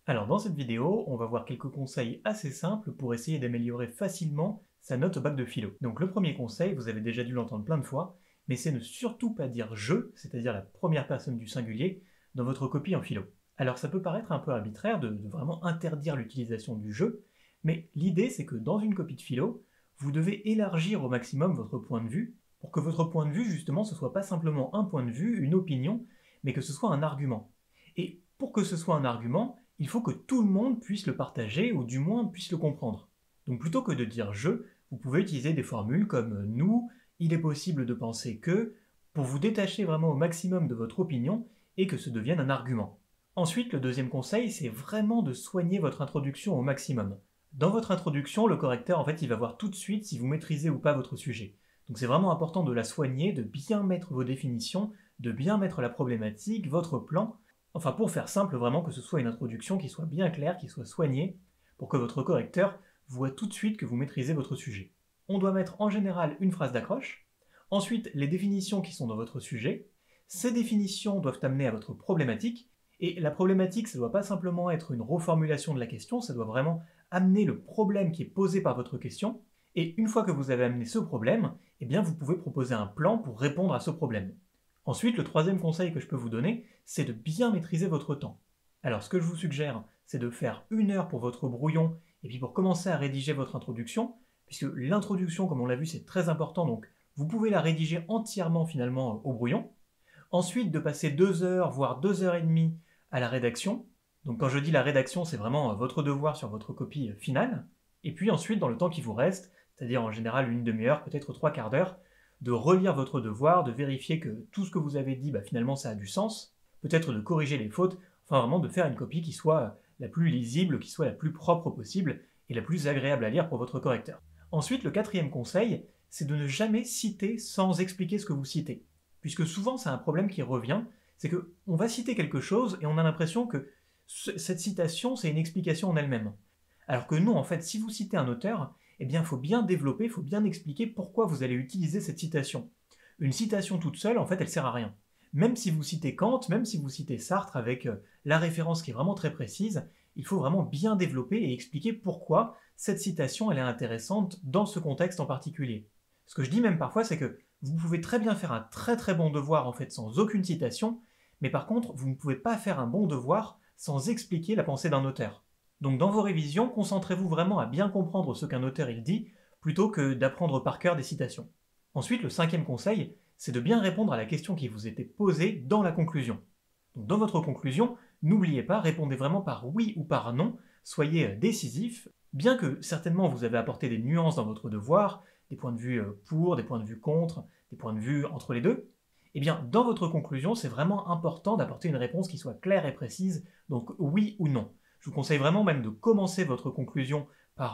Alors dans cette vidéo, on va voir quelques conseils assez simples pour essayer d'améliorer facilement sa note au bac de philo. Donc le premier conseil, vous avez déjà dû l'entendre plein de fois, mais c'est ne surtout pas dire je, c'est-à-dire la première personne du singulier, dans votre copie en philo. Alors ça peut paraître un peu arbitraire de vraiment interdire l'utilisation du je, mais l'idée c'est que dans une copie de philo, vous devez élargir au maximum votre point de vue, pour que votre point de vue justement ce soit pas simplement un point de vue, une opinion, mais que ce soit un argument. Et pour que ce soit un argument, il faut que tout le monde puisse le partager, ou du moins puisse le comprendre. Donc plutôt que de dire je, vous pouvez utiliser des formules comme nous, il est possible de penser que, pour vous détacher vraiment au maximum de votre opinion et que ce devienne un argument. Ensuite, le deuxième conseil, c'est vraiment de soigner votre introduction au maximum. Dans votre introduction, le correcteur, en fait, il va voir tout de suite si vous maîtrisez ou pas votre sujet. Donc c'est vraiment important de la soigner, de bien mettre vos définitions, de bien mettre la problématique, votre plan. Enfin, pour faire simple, vraiment que ce soit une introduction qui soit bien claire, qui soit soignée, pour que votre correcteur voit tout de suite que vous maîtrisez votre sujet. On doit mettre en général une phrase d'accroche, ensuite les définitions qui sont dans votre sujet, ces définitions doivent amener à votre problématique, et la problématique, ça ne doit pas simplement être une reformulation de la question, ça doit vraiment amener le problème qui est posé par votre question, et une fois que vous avez amené ce problème, eh bien vous pouvez proposer un plan pour répondre à ce problème. Ensuite, le troisième conseil que je peux vous donner, c'est de bien maîtriser votre temps. Alors ce que je vous suggère, c'est de faire 1 heure pour votre brouillon, et puis pour commencer à rédiger votre introduction, puisque l'introduction, comme on l'a vu, c'est très important, donc vous pouvez la rédiger entièrement finalement au brouillon. Ensuite, de passer 2 heures, voire 2 heures et demie à la rédaction. Donc quand je dis la rédaction, c'est vraiment votre devoir sur votre copie finale. Et puis ensuite, dans le temps qui vous reste, c'est-à-dire en général une demi-heure, peut-être 3/4 d'heure, de relire votre devoir, de vérifier que tout ce que vous avez dit, finalement ça a du sens, peut-être de corriger les fautes, enfin vraiment de faire une copie qui soit la plus lisible, qui soit la plus propre possible, et la plus agréable à lire pour votre correcteur. Ensuite, le quatrième conseil, c'est de ne jamais citer sans expliquer ce que vous citez. Puisque souvent c'est un problème qui revient, c'est qu'on va citer quelque chose et on a l'impression que cette citation c'est une explication en elle-même. Alors que non, en fait, si vous citez un auteur, eh bien, il faut bien développer, il faut bien expliquer pourquoi vous allez utiliser cette citation. Une citation toute seule, en fait, elle sert à rien. Même si vous citez Kant, même si vous citez Sartre avec la référence qui est vraiment très précise, il faut vraiment bien développer et expliquer pourquoi cette citation elle est intéressante dans ce contexte en particulier. Ce que je dis même parfois, c'est que vous pouvez très bien faire un très très bon devoir en fait sans aucune citation, mais par contre, vous ne pouvez pas faire un bon devoir sans expliquer la pensée d'un auteur. Donc dans vos révisions, concentrez-vous vraiment à bien comprendre ce qu'un auteur il dit, plutôt que d'apprendre par cœur des citations. Ensuite, le cinquième conseil, c'est de bien répondre à la question qui vous était posée dans la conclusion. Donc dans votre conclusion, n'oubliez pas, répondez vraiment par oui ou par non, soyez décisif, bien que certainement vous avez apporté des nuances dans votre devoir, des points de vue pour, des points de vue contre, des points de vue entre les deux, eh bien dans votre conclusion, c'est vraiment important d'apporter une réponse qui soit claire et précise, donc oui ou non. Je vous conseille vraiment même de commencer votre conclusion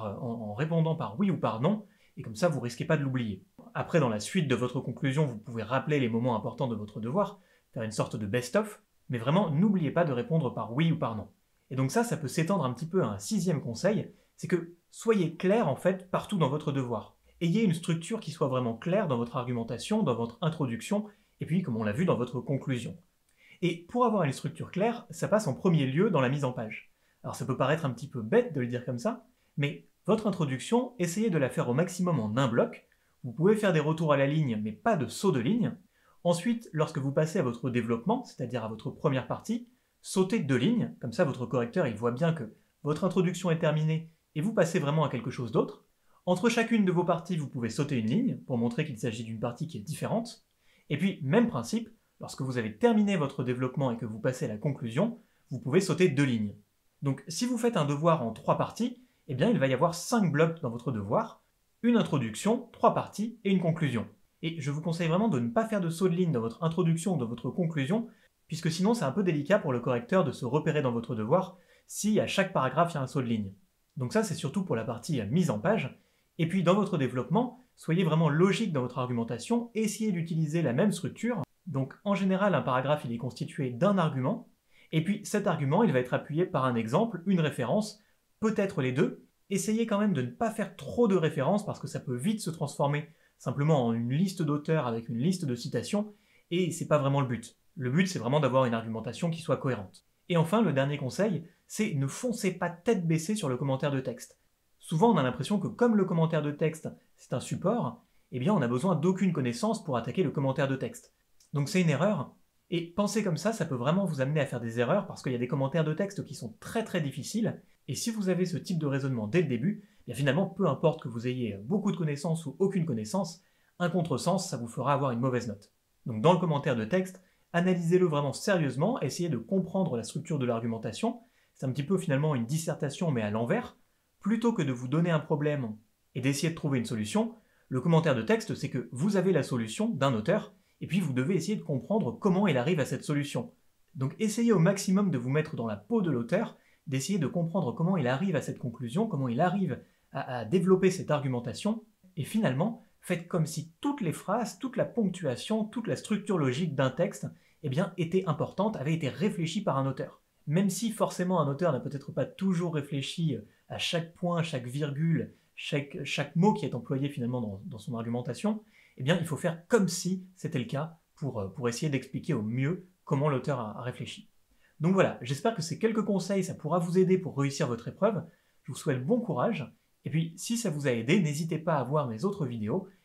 en répondant par oui ou par non, et comme ça vous risquez pas de l'oublier. Après, dans la suite de votre conclusion, vous pouvez rappeler les moments importants de votre devoir, faire une sorte de best-of, mais vraiment n'oubliez pas de répondre par oui ou par non. Et donc ça peut s'étendre un petit peu à un sixième conseil, c'est que soyez clair en fait partout dans votre devoir. Ayez une structure qui soit vraiment claire dans votre argumentation, dans votre introduction, et puis comme on l'a vu dans votre conclusion. Et pour avoir une structure claire, ça passe en premier lieu dans la mise en page. Alors ça peut paraître un petit peu bête de le dire comme ça, mais votre introduction, essayez de la faire au maximum en un bloc. Vous pouvez faire des retours à la ligne, mais pas de saut de ligne. Ensuite, lorsque vous passez à votre développement, c'est-à-dire à votre première partie, sautez 2 lignes, comme ça votre correcteur il voit bien que votre introduction est terminée et vous passez vraiment à quelque chose d'autre. Entre chacune de vos parties, vous pouvez sauter 1 ligne pour montrer qu'il s'agit d'une partie qui est différente. Et puis, même principe, lorsque vous avez terminé votre développement et que vous passez à la conclusion, vous pouvez sauter 2 lignes. Donc si vous faites un devoir en 3 parties, eh bien il va y avoir 5 blocs dans votre devoir, une introduction, 3 parties et une conclusion. Et je vous conseille vraiment de ne pas faire de saut de ligne dans votre introduction ou dans votre conclusion, puisque sinon c'est un peu délicat pour le correcteur de se repérer dans votre devoir si à chaque paragraphe il y a un saut de ligne. Donc ça c'est surtout pour la partie mise en page, et puis dans votre développement, soyez vraiment logique dans votre argumentation, essayez d'utiliser la même structure. Donc en général un paragraphe il est constitué d'un argument, et puis cet argument il va être appuyé par un exemple, une référence, peut-être les deux. Essayez quand même de ne pas faire trop de références parce que ça peut vite se transformer simplement en une liste d'auteurs avec une liste de citations, et c'est pas vraiment le but. Le but c'est vraiment d'avoir une argumentation qui soit cohérente. Et enfin, le dernier conseil, c'est ne foncez pas tête baissée sur le commentaire de texte. Souvent, on a l'impression que comme le commentaire de texte, c'est un support, eh bien on n'a besoin d'aucune connaissance pour attaquer le commentaire de texte. Donc c'est une erreur, et penser comme ça peut vraiment vous amener à faire des erreurs parce qu'il y a des commentaires de texte qui sont très très difficiles, et si vous avez ce type de raisonnement dès le début, eh bien finalement, peu importe que vous ayez beaucoup de connaissances ou aucune connaissance, un contresens, ça vous fera avoir une mauvaise note. Donc dans le commentaire de texte, analysez-le vraiment sérieusement, essayez de comprendre la structure de l'argumentation, c'est un petit peu finalement une dissertation mais à l'envers, plutôt que de vous donner un problème et d'essayer de trouver une solution, le commentaire de texte c'est que vous avez la solution d'un auteur, et puis vous devez essayer de comprendre comment il arrive à cette solution. Donc essayez au maximum de vous mettre dans la peau de l'auteur, d'essayer de comprendre comment il arrive à cette conclusion, comment il arrive à développer cette argumentation, et finalement, faites comme si toutes les phrases, toute la ponctuation, toute la structure logique d'un texte, eh bien, était importante, avait été réfléchie par un auteur. Même si forcément un auteur n'a peut-être pas toujours réfléchi à chaque point, chaque virgule, chaque mot qui est employé finalement dans son argumentation, eh bien, il faut faire comme si c'était le cas pour essayer d'expliquer au mieux comment l'auteur a réfléchi. Donc voilà, j'espère que ces quelques conseils, ça pourra vous aider pour réussir votre épreuve. Je vous souhaite bon courage. Et puis, si ça vous a aidé, n'hésitez pas à voir mes autres vidéos.